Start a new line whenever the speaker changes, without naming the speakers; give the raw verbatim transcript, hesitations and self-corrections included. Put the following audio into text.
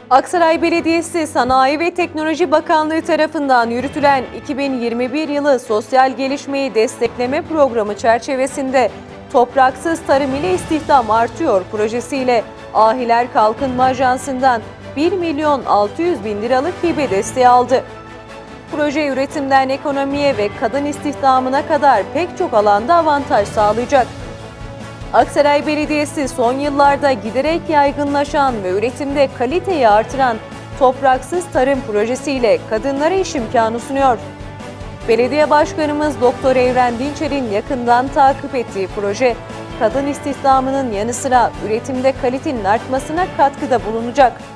Aksaray Belediyesi Sanayi ve Teknoloji Bakanlığı tarafından yürütülen iki bin yirmi bir yılı Sosyal Gelişmeyi Destekleme Programı çerçevesinde Topraksız Tarım ile İstihdam Artıyor projesiyle Ahiler Kalkınma Ajansı'ndan bir milyon altı yüz bin liralık hibe desteği aldı. Proje üretimden ekonomiye ve kadın istihdamına kadar pek çok alanda avantaj sağlayacak. Aksaray Belediyesi son yıllarda giderek yaygınlaşan ve üretimde kaliteyi artıran Topraksız Tarım projesiyle kadınlara iş imkanı sunuyor. Belediye Başkanımız Doktor Evren Dinçer'in yakından takip ettiği proje, kadın istihdamının yanı sıra üretimde kalitenin artmasına katkıda bulunacak.